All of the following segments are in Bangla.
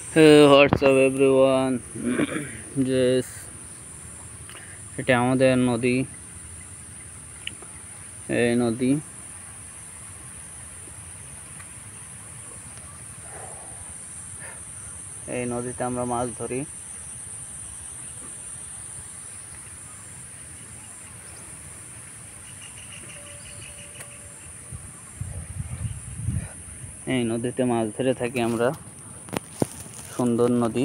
Hey, what's up everyone? Yes, এটা আমাদের নদী। এই নদী এই নদীতে আমরা মাছ ধরি। এই নদীতে মাছ ধরে থাকি আমরা। সুন্দর নদী।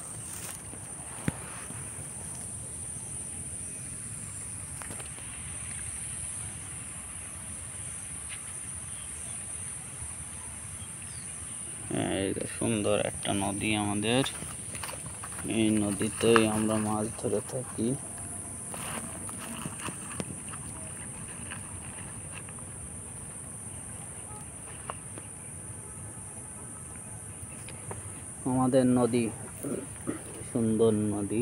এই সুন্দর একটা নদী আমাদের। এই নদীতেই আমরা মাছ ধরে থাকি। আমাদের নদী, সুন্দর নদী।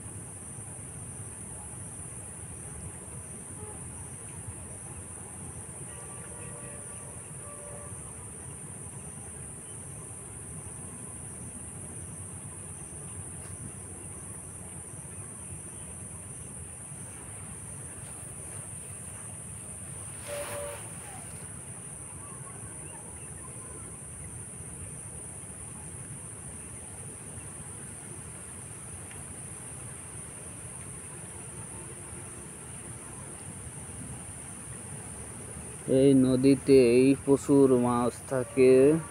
এই নদীতে প্রচুর মাছ থাকে।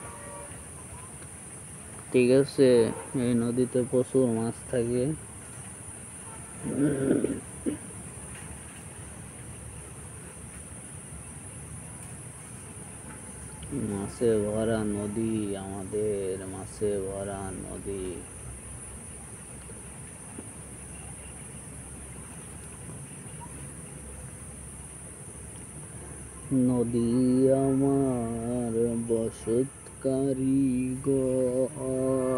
ঠিক আছে, এই নদীতে প্রচুর মাছ থাকে। মাছে ভরা নদী আমাদের, মাছে ভরা নদী। নদী আমার বসতকারী ঘর,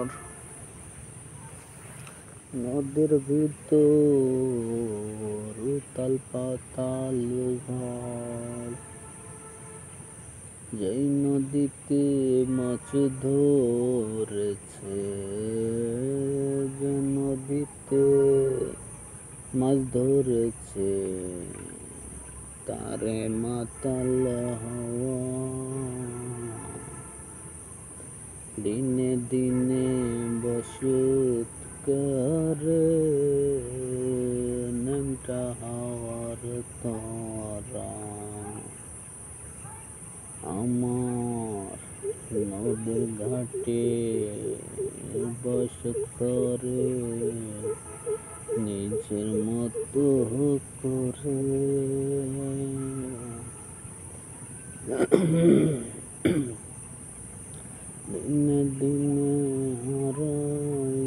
নদীর ভিতর উতাল পাতাল ঘর। যেই নদীতে মাছ ধরেছে, যে নদীতে মাছ ধরেছে, তারে মাতাল হওয়া। দিনে দিনে বসত করে ন্যাংটা হওয়ার তরা। আমার নদীর ঘাটে বসত করে নিজের মতো করে। দিনে দিনে হারাই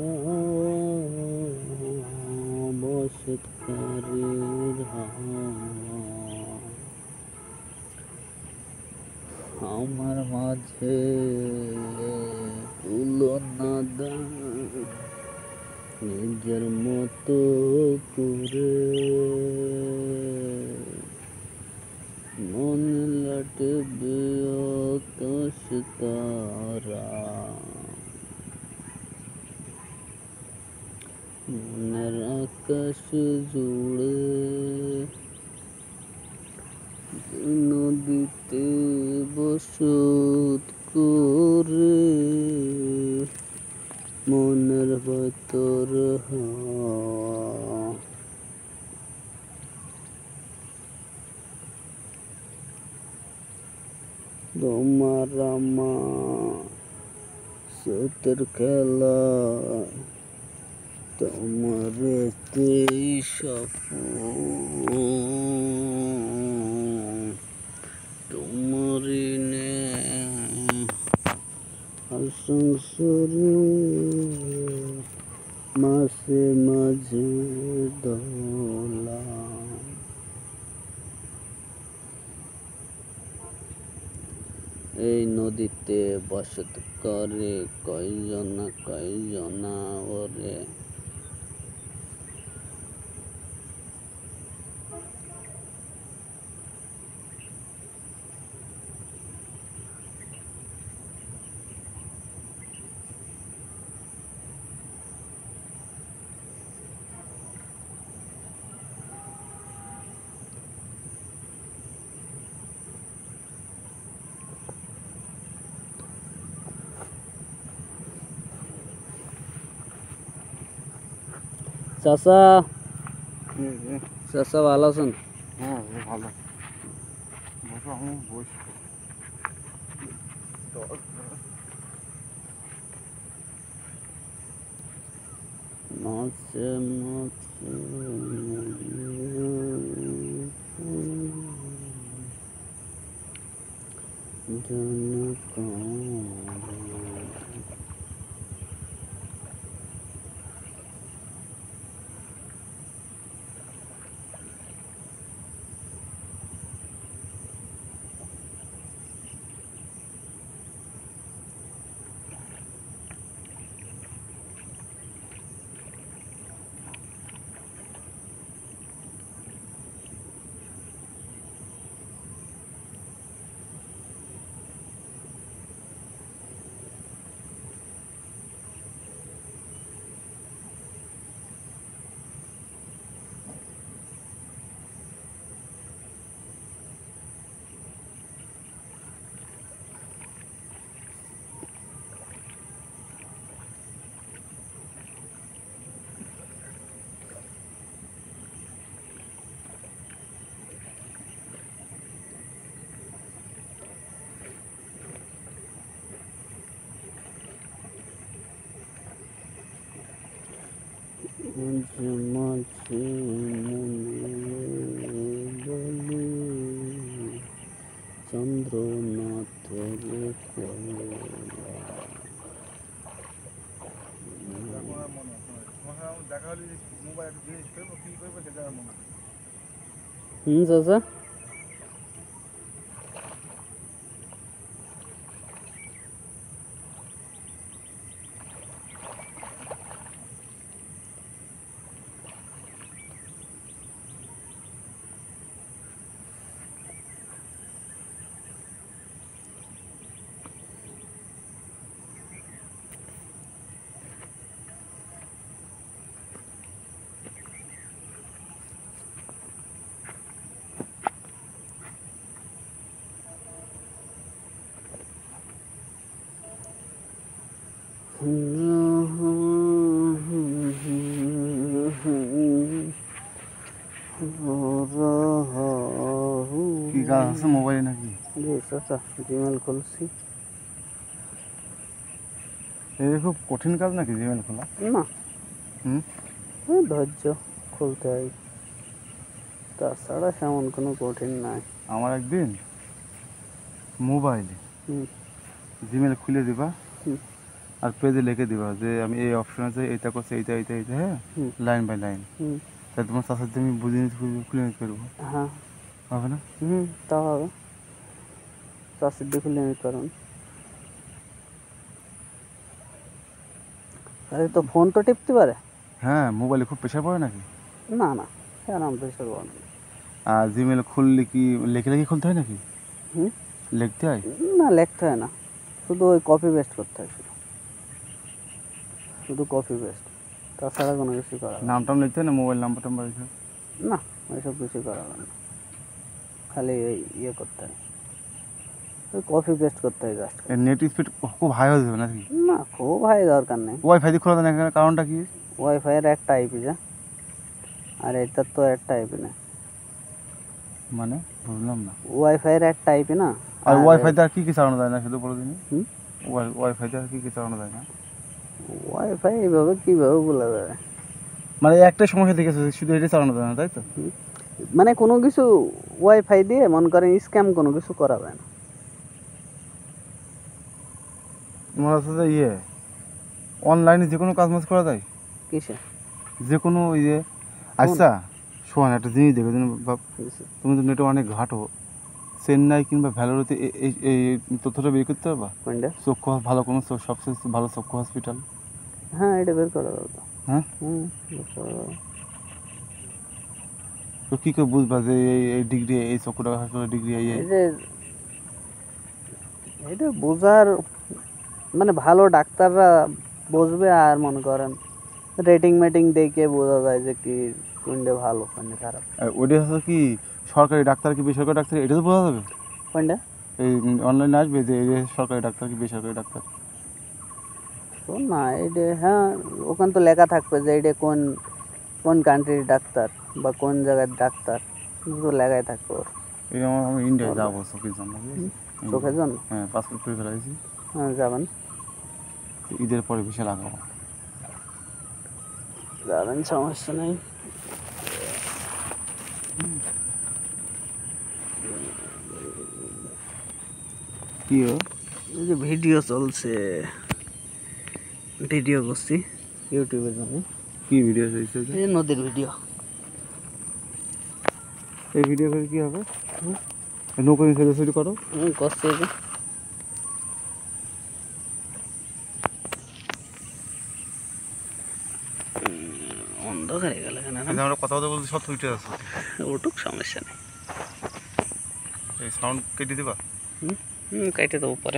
যাওয়া বসতকারীর হাওয়া। আমার মাঝে তুলনা নিজের মতো করে, মন লাটবে আকাশ তারা। মনের আকাশ জুড়ে নদীতে বসত করে, মনের ভেতর হাওয়া। তোমার আমার স্রোতের খেলা, তোমার তোমারি নে সংসারে মাঝে মাঝে দোলা। এই নদীতে বসত করে কয়জনা ওরে। চাচা চাচা ভালো আছেন? হ্যাঁ ভালো। বসো, আমি বসি। মাছে মাছে মাছে বলি চন্দ্রনাথ চাচা কি কাজ আছে মোবাইলে নাকি? জি চাচা জিমেল খুলছি। এই খুব কঠিন কাজ নাকি জিমেল খোলা? না হুম, ধৈর্য খুলতে হয়, তাছাড়া সেমন কোনো কঠিন নাই। আমার একদিন মোবাইলে হুম জিমেল খুলে দিবা হুম আর পেজে লিখে দিবা যে আমি এই অপশন আছে, এইটা করছে, এইটা এইটা এইটা, হ্যাঁ, হুম লাইন বাই লাইন। হুম তাই তোমার চাষের আমি বুঝে নিতে খুলে নিতে পারবো, হ্যাঁ হবে না? তা হবে, চাষের দিয়ে খুলে নিতে পারবেন। আরে তো ফোন তো টিপতে পারে। হ্যাঁ, মোবাইলে খুব প্রেশার পড়ে নাকি? না না, আরাম প্রেশার বন্ধ। আর জিমেল খুললে কি লেখে লেখে খুলতে হয় নাকি? হুম লিখতে হয়? না, লিখতে হয় না, শুধু ওই কপি পেস্ট করতে হয়, শুধু কপি পেস্ট, তাছাড়া কোনো কিছু করা হবে নাম টাম লিখতে হয় না, মোবাইল নাম্বার টাম্বার লিখতে হয়? না, ওইসব কিছু করা হবে না, খালি এই ইয়ে করতে হয়, ওই কপি পেস্ট করতে হয় জাস্ট। এর নেট স্পিড খুব হাই হয়ে যাবে নাকি? না, খুব হাই দরকার নেই। ওয়াইফাই দিয়ে খোলা দেয় না, কারণটা কি? ওয়াইফাইয়ের একটা আইপি যা, আর এটার তো একটা আইপি না। মানে বুঝলাম না। ওয়াইফাইয়ের একটা আইপি না। আর ওয়াইফাইতে আর কি কি চালানো যায় না শুধু বলে দিন? হুম ওয়াইফাইতে আর কি কি চালানো যায় না? ওয়াইফাই এইভাবে কীভাবে বলা যাবে? মানে একটা সমস্যা দেখেছে, শুধু এটা চালানো যায় না, তাই তো? মানে কোনো কিছু ওয়াইফাই দিয়ে মনে করেন স্ক্যাম কোনো কিছু করা যায় না। তোমার সাথে অনলাইনে যে কোনো কাজ মাজ করা যায়? কিসে? যে কোনো আচ্ছা শোন, একটা জিনিস দেখো, কিসে? তুমি তো নেটে অনেক ঘাটো, চেন্নাই কিংবা ভ্যালোরেতে এই তথ্যটা বের করতে পারবা? কোনটা? চক্ষু ভালো কোনো সবচেয়ে ভালো চক্ষু হসপিটাল? হ্যাঁ, এটা বের করা যাবে। হ্যাঁ, বের করা যাবে। তো কী করে বুঝবা যে এই ডিগ্রি, এই চক্ষুটা হাসপাতালের ডিগ্রি এটা বোঝার মানে ভালো ডাক্তাররা বসবে, আর মনে করেন রেটিং মেটিং দেখে বোঝা যায় যে কি কোনটা ভালো কোনটা খারাপ। ওইটা হচ্ছে কি সরকারি ডাক্তার কি বেসরকারি ডাক্তার, এটা তো বোঝা যাবে? কোনটা? এই অনলাইনে আসবে যে এটা সরকারি ডাক্তার কি বেসরকারি ডাক্তার? তো না, এটা হ্যাঁ ওখানে তো লেখা থাকবে যে এটা কোন কোন কান্ট্রির ডাক্তার বা কোন জায়গার ডাক্তার তো লেখাই থাকবে ওর। এই আমি ইন্ডিয়ায় যাবো চোখের জন্য, বুঝেছি? চোখের জন্য? হ্যাঁ, পাসপোর্ট করে ফেলাইছি। হ্যাঁ যাবেন, ঈদের পরে ভিসা লাগাবো। যাবেন, সমস্যা নেই। কি ও? এই যে ভিডিও চলছে, ভিডিও করছি ইউটিউবের জন্য। কি ভিডিও চলছে? এই যে নদীর ভিডিও। এই ভিডিও করে কি হবে? নৌকা নিয়ে ছোটাছুটি করো। করছি এই যে। অন্ধকার হয়ে গেল কেন? আমরা কথা বলতে বলতে সব উঠে আছে। ওটুক সমস্যা নেই। এই সাউন্ড কেটে দিবা? কেটে দেবো পরে।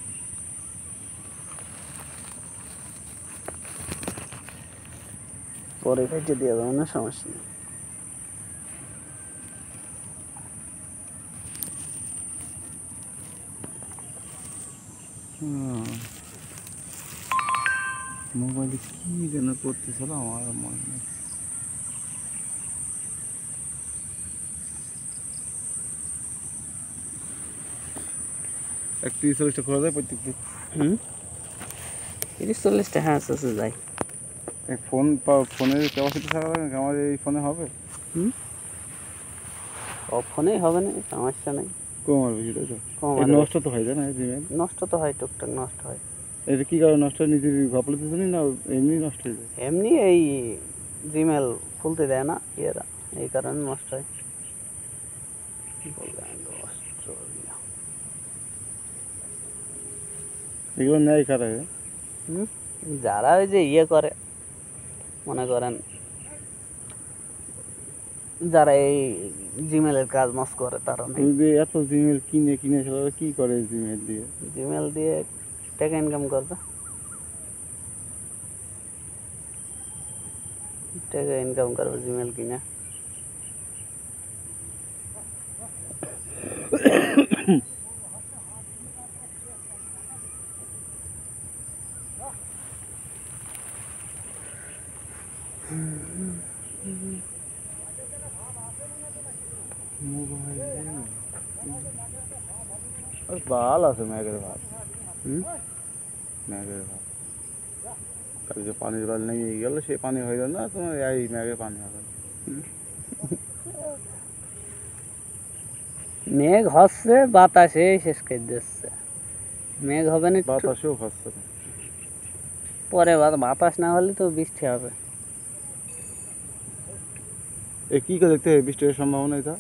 পরে কেটে দিয়ে দেবো না, সমস্যা নেই। মোবাইলে কি যেন করতেছিল আমার মনে নেই। এক 30-40টা খোলা যায় প্রত্যেক দিন? 30-40টা, হ্যাঁ আছে যাই। এই ফোনের ক্যাপাসিটি থাকা লাগে, আমার এই ফোনে হবে? সব ফোনেই হবে না, সমস্যা নেই। কম আর বেশি, তাই তো? কম এই আর নষ্ট তো হয়, তাই না জিমেল? নষ্ট তো হয়, টুকটাক নষ্ট হয়। এটা কি কারণে নষ্ট হয়? নিজের গাফলতির জন্যই না এমনি নষ্ট হয়ে যায়? এমনি এই জিমেল খুলতে দেয় না ইয়েরা, এই কারণে নষ্ট হয়। অস্ট্রেলিয়া। এগুলো নেয় কারা? যারা ওই যে ইয়ে করে, মনে করেন যারা এই জিমেলের কাজ মাস করে তারা নেই। তুমি যে এত জিমেল কিনে কিনে সেটা কি করে জিমেল দিয়ে? জিমেল দিয়ে টাকা ইনকাম করবে, টাকা ইনকাম করবে জিমেল কিনে। ভালো আছে ম্যাগের ভাত। ম্যাগের ভাত কালকে পানির বাল নেমে গেল, সে পানি হইল না, তোমার এই ম্যাগে পানি হবে। মেঘ হচ্ছে, বাতাসে শেষ করে দিচ্ছে। মেঘ হবে না, বাতাসেও হচ্ছে না। পরে বাতাস না হলে তো বৃষ্টি হবে। এ কি করে দেখতে হবে বৃষ্টির সম্ভাবনা? এটা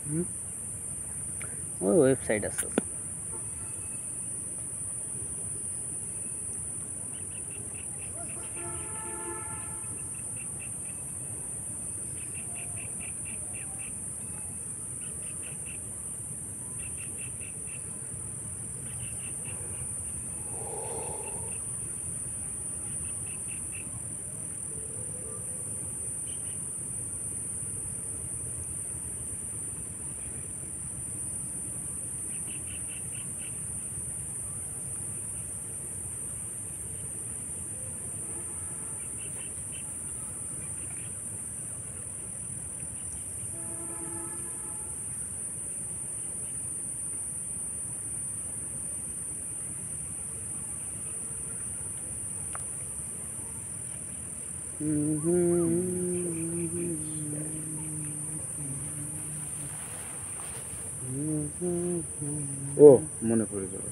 ওই ওয়েবসাইট আছে। ও মনে পড়ে যাবে।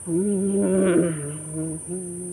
হুম